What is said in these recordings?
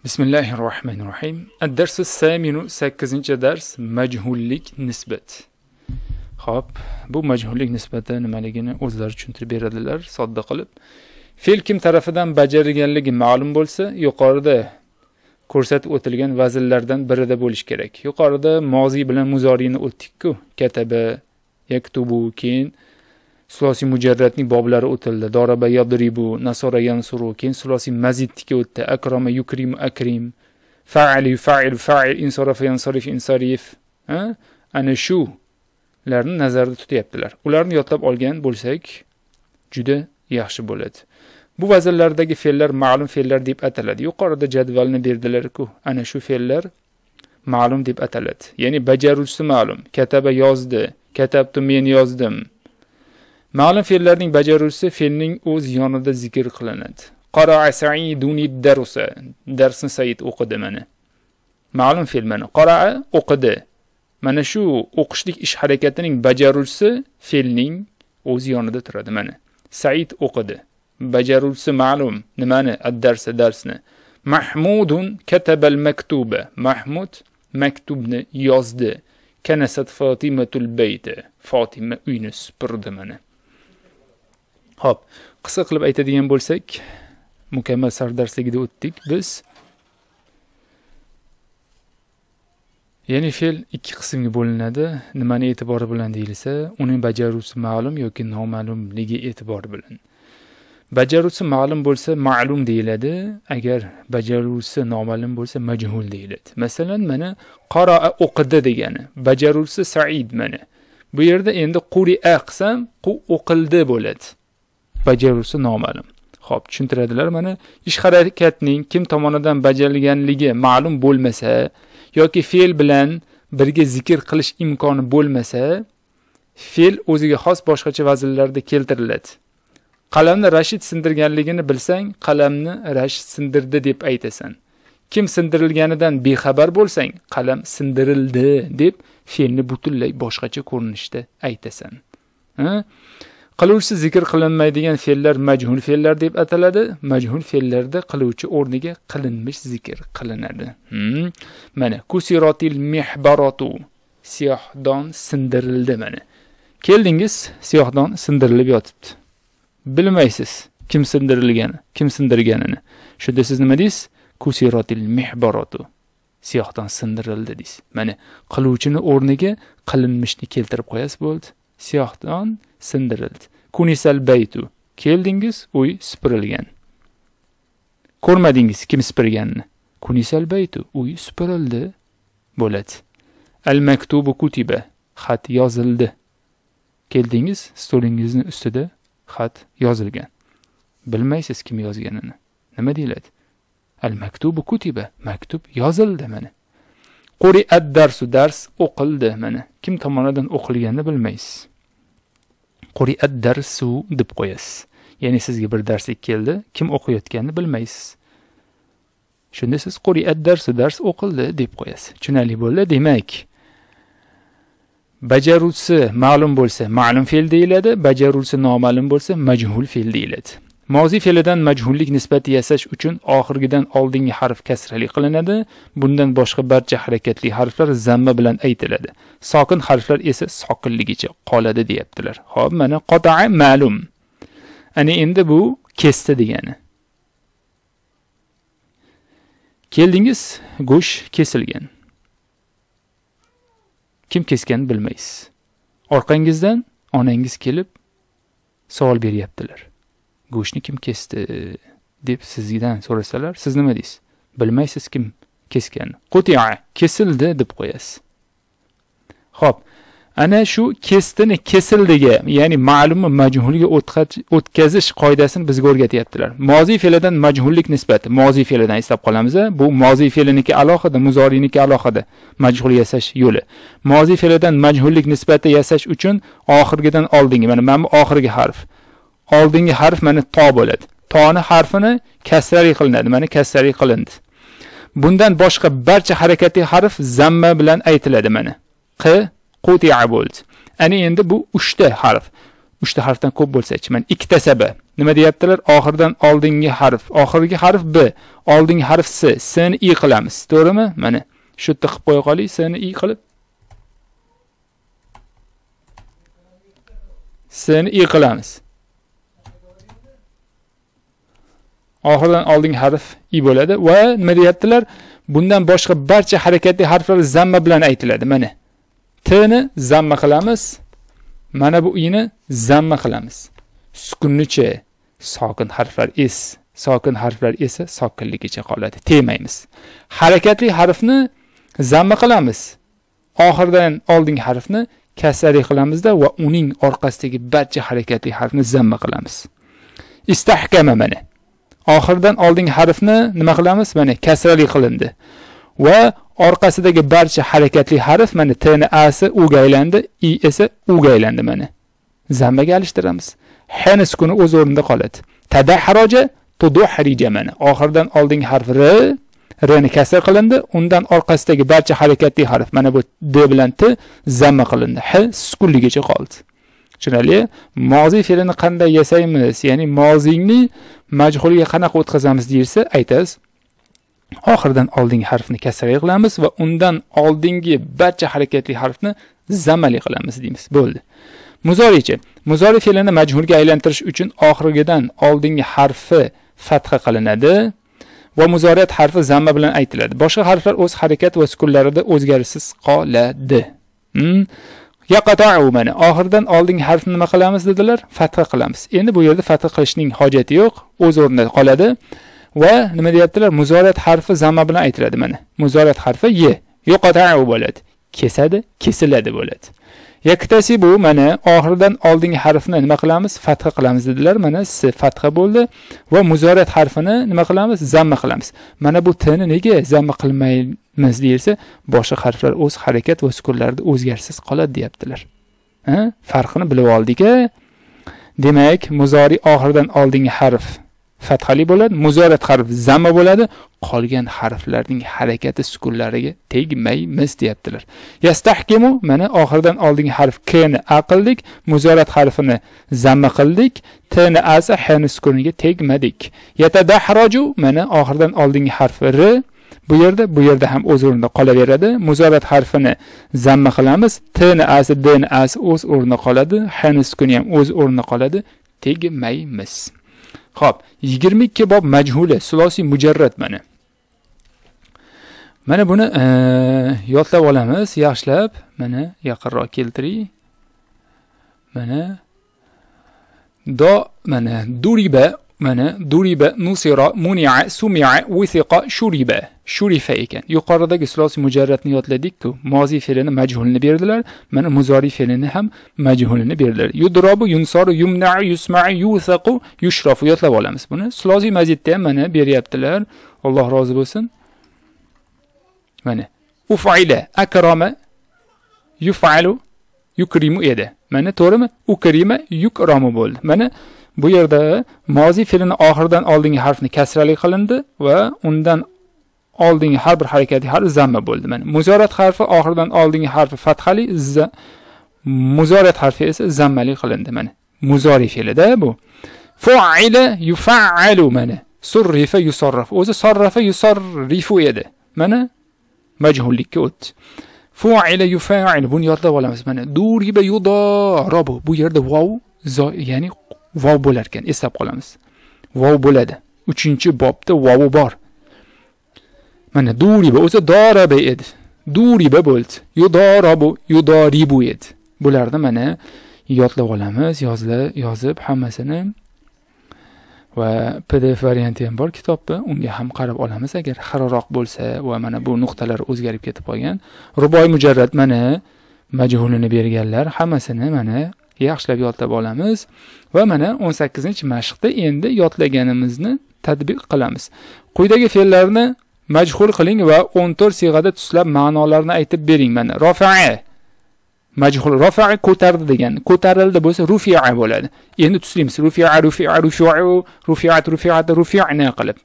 Bismillahirrahmanirrahim. Ad-darsu s-saminu 8-dars majhullik nisbat. Xo'p, bu majhullik nisbati nimaligini o'zlari tushuntirib beradilar, sodda qilib. Fe'l kim tarafidan bajarilganligi ma'lum bo'lsa, yuqorida ko'rsatib o'tilgan vazillardan birida bo'lish kerak. Yuqorida mozi bilan muzoriyni o'tdik-ku, kataba, yaktubu, keyin sulosiy mujarradning boblari o'tildi. Daraba yadribu, nasara yansuru, keyin sulosiy mazidga o'tdi. Akrama yukrimu akrim, fa'ali yufa'il fa'il, insarafa yansarif insarif. Ana shu larni nazarda tutyaptilar. Ularni yodlab olgan bo'lsak, juda yaxshi bo'ladi. Bu vazillardagi fe'llar ma'lum fe'llar deb ataladi. Yuqorida jadvalni berdilar-ku. Ana shu fe'llar ma'lum deb ataladi. Ya'ni bajaruvchisi ma'lum. Kataba yozdi, katabtu men yozdim. Ma'lum fe'llarning bajaruvchisi fe'lning o'z yonida zikr qilinadi. Qara'a Sa'iduni darsa. Darsni Said o'qidi mana. Ma'lum fe'l mana. Qara'a o'qidi. Mana shu o'qishlik ish harakatining bajaruvchisi fe'lning o'z yonida turadi mana. Said o'qidi. Bajaruvchisi ma'lum. Nimani? Ad-darsa darsni. Mahmudun kataba al-maktuba. Mahmud maktubni yozdi. Kanasat Fatimatul bayta. Fatima uyni supurdi mana. Xo'p, qisqa qilib aytadigan bo'lsak, mukammal sardarsligida o'tdik biz. Ya'ni fe'l ikki qismga bo'linadi. Nimani e'tibori bilan deyilsa, uning bajaruvchisi ma'lum yoki noma'lumligi e'tibori bilan. Bajaruvchisi ma'lum bo'lsa, ma'lum deyiladi. Agar bajaruvchisi noma'lum bo'lsa, majhul deyiladi. Masalan, mana qara'a o'qidi degani, bajaruvchisi Said mana. Bu yerda endi quri'a qilsam, o'qildi bo'ladi. Bajaruvchisi noma'lum. Xo'p, tushuntiradilar mana ish harakatning kim tomonidan bajarilganligi ma'lum bo'lmasa yoki fe'l bilan birga zikr qilish imkoni bo'lmasa, fe'l o'ziga xos boshqacha vaznlarda keltiriladi. Qalamni Rashid sindirganligini bilsang, qalamni Rashid sindirdi deb aytasan. Kim sindirilganidan bexabar bo'lsang, qalam sindirildi deb fe'lni butunlay boshqacha ko'rinishda aytasan. Qiluvchi zikr qilinmaydigan fe'llar majhul fe'llar deb ataladi. Majhul fe'llarda qiluvchi o'rniga qilinmish zikr qilinadi. Mana kusiratil mihbaratu. Siyohdon sindirildi mana. Keldingiz, siyohdon sindirilib yotibdi. Bilmaysiz kim sindirilgani, kim sindirganini. Shunda siz nima deysiz? Kusiratil mihbaratu. Siyohdon sindirildi deysiz. Mana qiluvchini o'rniga qilinmishni keltirib qo'yasiz bo'ldi. Siyohdon sindirildi. Kunisal baytu. Keldingiz, uy supurilgan. Ko'rmadingiz kim supurganini. Kunisal baytu. Uy supurildi bo'ladi. Al maktubu kutiba. Xat yozildi. Keldingiz, stolingizni ustida xat yozilgan. Bilmaysiz kim yozganini. Nima deyiladi? Al maktubu kutiba. Maktub yozildi mana. Quri'at darsu. Dars o'qildi mana. Kim tomonidan o'qilganini bilmaysiz. Quri'at darsu deb qo'yasiz. Ya'ni sizga bir darslik keldi, kim o'qiyotganini bilmaysiz. Shunda siz quri'at darsu, dars o'qildi deb qo'yasiz. Tushunarli bo'ldi. Demak, bajaruvchisi ma'lum bo'lsa, ma'lum fe'l deyiladi, bajaruvchisi noma'lum bo'lsa, majhul fe'l deyiladi. Mozi fe'lidan majhullik nisbati yasash uchun oxirgidan oldingi harf kasrali qilinadi. Bundan boshqa barcha harakatli harflar zamma bilan aytiladi. Sokin harflar esa sokinligicha qoladi deyaptilar. Xo'p, mana qata'a ma'lum. Ana endi bu kesdi degani. Keldingiz, go'sht kesilgan. Kim kesganini bilmaysiz. Orqangizdan onangiz kelib savol beryaptilar. Go'shtni kim kesdi deb sizdan so'rasalar, siz nima deysiz? Bilmaysiz kim kesgan. Quti'a kesildi deb qo'yasiz. Xo'p, ana shu kesdini kesildiga, ya'ni ma'lumni majhulga o'tkazish qoidasini bizga o'rgatyaptilar. Mozi fe'lidan majhullik nisbati, mozi fe'lidan eslab qolamiz. Bu mozi fe'liniki alohida, muzoriniki alohida majhul yasash yo'li. Mozi fe'lidan majhullik nisbati yasash uchun oxirgidan oldingi, mana bu oxirgi harf. Oldingi harf mana to bo'ladi. To'ni harfini kasrali qilinadi. Mana kasrali qilindi. Bundan boshqa barcha harakatli harf zamma bilan aytiladi mana. Quti'a bo'ldi. Ana endi bu 3 ta harf. 3 ta harfdan ko'p bo'lsa-chi, mana ikkitasi b. Nima deyaptilar? Oxirdan oldingi harf, oxirgi harf b, oldingi harf s, s ni i qilamiz. To'g'rimi? Mana shu yerda qilib qo'ya qoling, s ni i qilib. S ni i qilamiz. Oxirdan oldingi harf i bo'ladi va nima deyaptilar? Bundan boshqa barcha harakatli harflar zamma bilan aytiladi. Mana t ni zamma qilamiz. Mana bu i ni zamma qilamiz. Sukunnicha sokin harflar s, sokin harflar esa sokinligicha qoladi. Tegmaymiz. Harakatli harfni zamma qilamiz. Oxirdan oldingi harfni kasrali qilamizda va uning orqasidagi barcha harakatli harfni zamma qilamiz. Istahkama mana. Oxirdan oldingi harfni nima qilamiz? Mana kasrali qilindi. Va orqasidagi barcha harakatli harf mana t ni a si u ga aylandi, i esa u ga aylandi mana. Zammaga alishtiramiz. H ni sukuni o'z o'rnida qoladi. Tadahraja tuduhrija mana. Oxirdan oldingi harf r ni kasr qilindi, undan orqasidagi barcha harakatli harf mana bu d bilan t zamma qilindi. H sukunligicha qoldi. Tushunarli? Mozi fe'lini qanday yasaymiz? Ya'ni mozingni majhulga qanaqa o'tkazamiz deyilsa, aytasiz. Oxirdan oldingi harfni kasrali qilamiz va undan oldingi barcha harakatli harfni zammali qilamiz deymiz. Bo'ldi. Muzorichi. Muzori fe'lini majhulga aylantirish uchun oxirgidan oldingi harfi fatha qilinadi va muzoriyat harfi zamma bilan aytiladi. Boshqa harflar o'z harakat va sukunlarida o'zgarishsiz qoladi. Yaqata'u mana. Oxirdan oldingi harfni nima qilamiz dedilar? Fatha qilamiz. Endi bu yerda fatha qilishning hojati yo'q, o'z o'rnida qoladi. Va nima deyaptilar? Muzoriyat harfi zamma bilan aytiladi mana. Muzoriyat harfi y. Yaqata'u bo'ladi. Kesadi, kesiladi bo'ladi. Yaktasibu mana oxirdan oldingi harfni nima qilamiz? Fatha qilamiz dedilar. Mana s fatha bo'ldi va muzoriyat harfini nima qilamiz? Zamma qilamiz. Mana bu t ni nega zamma qilmaymiz deyilsa, boshqa harflar o'z harakat va sukunlarida o'zgarishsiz qoladi deyaptilar. Farqini bilib oldik-a? Demak, muzori oxirdan oldingi harf fathali bo'ladi, muzoriyat harf zamma bo'ladi, qolgan harflarning harakati sukunlariga tegmaymiz deyaptilar. Yastahkimu mana oxirdan oldingi harf k ni a qildik, muzoriyat harfini zamma qildik, t ni a sa h ni sukuniga tegmadik. Yatadahraju mana oxirdan oldingi harf r, bu yerda ham o'z o'rnida qolaveradi. Muzoriyat harfini zamma qilamiz, t ni a sa d ni a sa o'z o'rnida qoladi, h ni sukuni ham o'z o'rnida qoladi, tegmaymiz. Xo'p, 22 bob majhuli, sulosiy mujarrad mana. Mana buni yodlab olamiz, yaxshilab. Mana yaqinroq keltiring. Mana mana duriba, mana duriba, nusira, muni'a, sumi'a, withiqa, shuriba. Shurifa ekan. Yuqoridagi sulosiy mujarradni yodladik-ku. Mozi fe'lini majhulni berdilar. Mana muzori fe'lini ham majhulni berdilar. Yudrabu, yunsaru, yumna'u, yusma'u, yuthaqu, yushrafu yodlab olamiz buni. Sulosiy mazidda ham mana beryaptilar. Alloh rozi bo'lsin. Mana uf'ila, akrama, yuf'alu, yukrimu edi. Mana to'g'rimi? Ukrima, yukramu bo'ldi. Mana bu yerda mozi fe'lini oxirdan oldingi harfni kasrali qilindi va undan oldingi har bir harakatli harf zamma bo'ldi. Mana muzoriyat harfi oxirdan oldingi harfi fathali, muzoriyat harfi esa zammali qilindi. Mana muzori fe'lida bu. Fu'ila yuf'alu mana. Surrifa yusarraf. O'zi sarrafa yusarrifu edi. Mana majhullikka o'tdi. Fu'ila yuf'al buni yodlab olamiz. Mana duriba yudarabu. Bu yerda vav ya'ni vav bo'lar ekan, eslab qolamiz. Vav bo'ladi. 3-bobda vavi bor. Mana duriba o'zi daraba edi. Duriba bo'ldi. Yudarabu, yudaribu edi. Bularni mana yodlab olamiz, yozib hammasini va PDF varianti ham bor kitobda, unga ham qarab olamiz agar xiraroq bo'lsa va mana bu nuqtalar o'zgarib ketib qolgan. Ruboiy mujarrad mana majhulini berganlar, hammasini mana yaxshilab yodlab olamiz va mana 18-mashqda endi yodlaganimizni tatbiq qilamiz. Quyidagi fe'llarni majhul qiling va 14 siyg'ada tuslab ma'nolarini aytib bering. Mana rafa'a majhul, rafa'a ko'tardi degan, ko'tarildi bo'lsa rufi'a bo'ladi. Endi tuslaymiz. Rufi'a, rufi'a, rufi'u, rufi'at, rufi'at, rufi'na qilib.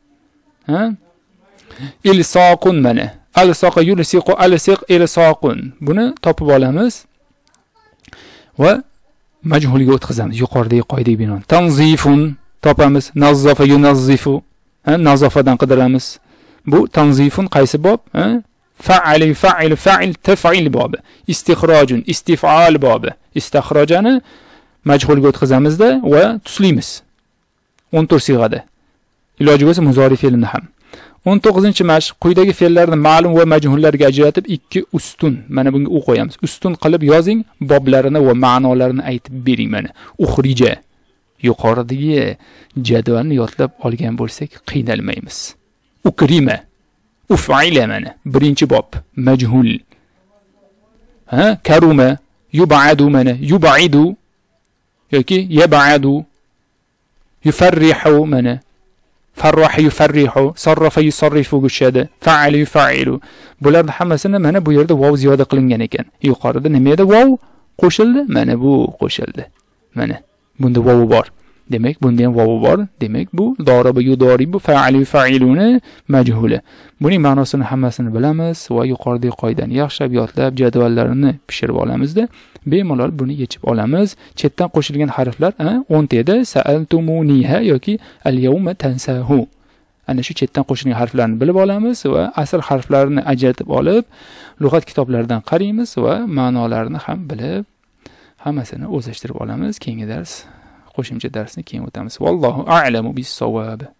Ilsaqun mana. Alsaqa yulsiqu, alsiq ilsaqun. Buni topib olamiz va majhulga o'tkazamiz yuqoridagi qoidaga binoan. Tanzifun topamiz, nazzafa yunazzifu, nazofadan qidiramiz. Bu tanzifun qaysi bob? Fa'il fa'il fa'il taf'il bobi. Istikhrojun istif'al bobi. Istakhrojani majhulga o'tkazamizda va tuslaymiz. 14 siyg'ada. Iloji bo'lsa muzori fe'lini ham. 19-mashq quyidagi fe'llarni ma'lum va majhullarga ajratib 2 ustun. Mana bunga u qo'yamiz. Ustun qilib yozing, boblarini va ma'nolarini aytib bering mana. Ukhrija. Yuqoridagi jadvalni yodlab olgan bo'lsak, qiynalmaymiz. Ukrima. Uf'ila mana. Birinchi bob majhul. Karuma, yub'adu mana. Yub'idu yoki yab'adu. Yufarrihu mana. Farraha yufarrihu, sarrafa yusarrifu gushadi, fa'ala yufa'ilu. Bularning hammasini mana bu yerda vav ziyoda qilingan ekan. Yuqorida nima edi? Vav qo'shildi, mana bu qo'shildi. Mana bunda vav bor. Demak, bunda ham vav bor. Demak, bu doribu yudoribu fa'ala yufa'iluni majhuli. Buning ma'nosini hammasini bilamiz va yuqoridagi qoidani yaxshilab yodlab, jadvallarini pishirib olamizda, bemalol buni yechib olamiz. Chetdan qo'shilgan harflar 10 teda sa'altumuniha yoki al-yawma tansahu. Ana shu chetdan qo'shilgan harflarni bilib olamiz va asl harflarini ajratib olib, lug'at kitoblaridan qaraymiz va ma'nolarini ham bilib, hammasini o'zlashtirib olamiz. Keyingi dars, qo'shimcha darsni keyin o'tamiz. Vallohu a'lamu bis-savob.